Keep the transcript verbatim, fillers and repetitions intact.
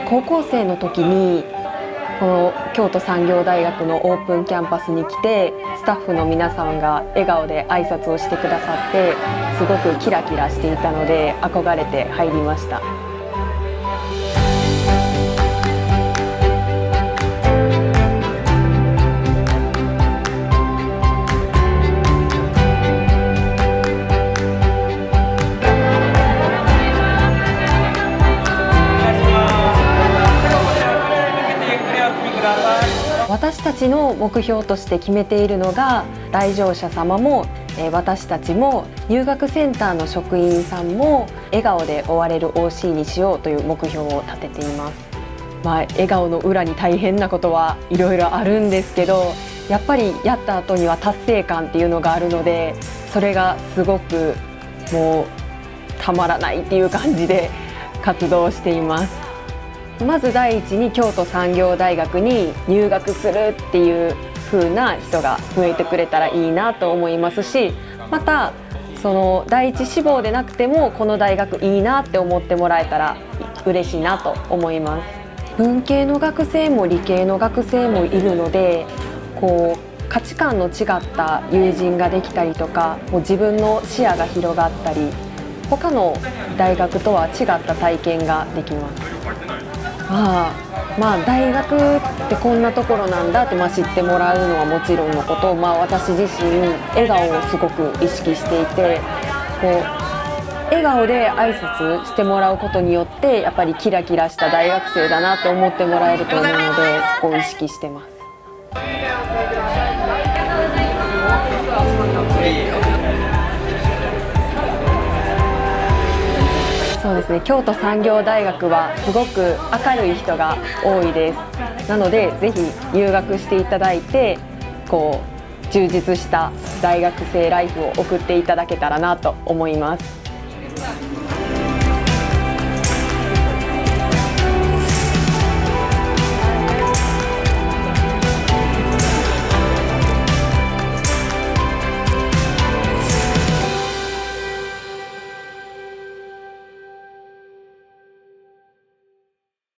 高校生の時にこの京都産業大学のオープンキャンパスに来て、スタッフの皆さんが笑顔で挨拶をしてくださって、すごくキラキラしていたので憧れて入りました。私たちの目標として決めているのが、来場者様も私たちも入学センターの職員さんも笑顔で終われる オーシー にしようという目標を立てています。まあ、笑顔の裏に大変なことはいろいろあるんですけど、やっぱりやった後には達成感っていうのがあるので、それがすごくもうたまらないっていう感じで活動しています。まず第一に京都産業大学に入学するっていう風な人が増えてくれたらいいなと思いますし、またその第一志望でなくてもこの大学いいなって思ってもらえたら嬉しいなと思います。文系の学生も理系の学生もいるので、こう価値観の違った友人ができたりとか、もう自分の視野が広がったり、他の大学とは違った体験ができます。まあ、まあ大学ってこんなところなんだって、まあ、知ってもらうのはもちろんのこと、まあ、私自身笑顔をすごく意識していて、こう笑顔で挨拶してもらうことによってやっぱりキラキラした大学生だなと思ってもらえると思うので、そこを意識してます。そうですね、京都産業大学はすごく明るい人が多いです。なのでぜひ入学していただいて、こう充実した大学生ライフを送っていただけたらなと思います。